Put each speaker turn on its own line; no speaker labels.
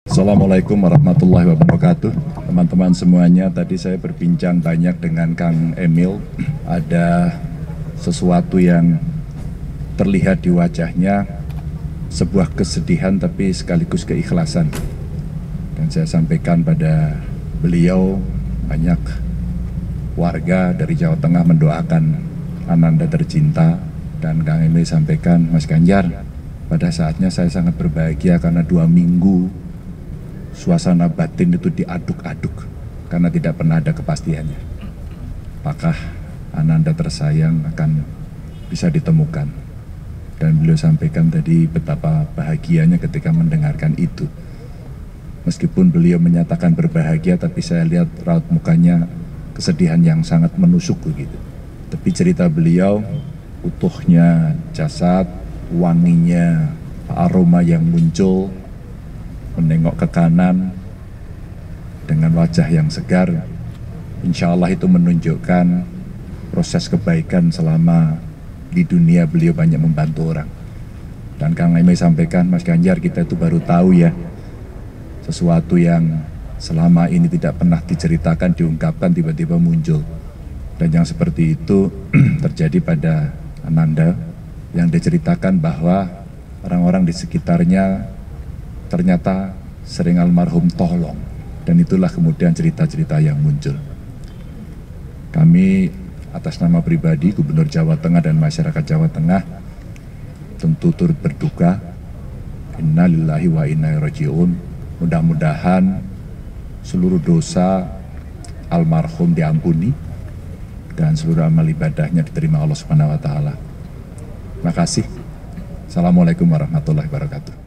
Assalamualaikum warahmatullahi wabarakatuh. Teman-teman semuanya, tadi saya berbincang banyak dengan Kang Emil. Ada sesuatu yang terlihat di wajahnya, sebuah kesedihan tapi sekaligus keikhlasan. Dan saya sampaikan pada beliau, banyak warga dari Jawa Tengah mendoakan Ananda tercinta. Dan Kang Emil sampaikan, Mas Ganjar, pada saatnya saya sangat berbahagia karena 2 minggu suasana batin itu diaduk-aduk karena tidak pernah ada kepastiannya. Apakah Ananda tersayang akan bisa ditemukan? Dan beliau sampaikan tadi betapa bahagianya ketika mendengarkan itu. Meskipun beliau menyatakan berbahagia, tapi saya lihat raut mukanya kesedihan yang sangat menusuk begitu. Tapi cerita beliau, utuhnya jasad, wanginya aroma yang muncul, menengok ke kanan dengan wajah yang segar, insya Allah itu menunjukkan proses kebaikan selama di dunia beliau banyak membantu orang. Dan Kang Emil sampaikan, Mas Ganjar, kita itu baru tahu ya, sesuatu yang selama ini tidak pernah diceritakan, diungkapkan, tiba-tiba muncul. Dan yang seperti itu terjadi pada Ananda, yang diceritakan bahwa orang-orang di sekitarnya ternyata sering almarhum tolong, dan itulah kemudian cerita-cerita yang muncul. Kami atas nama pribadi Gubernur Jawa Tengah dan masyarakat Jawa Tengah tentu turut berduka. Innalillahi wa inna ilaihi raji'un. Mudah-mudahan seluruh dosa almarhum diampuni dan seluruh amal ibadahnya diterima Allah Subhanahu wa taala. Terima kasih. Assalamualaikum warahmatullahi wabarakatuh.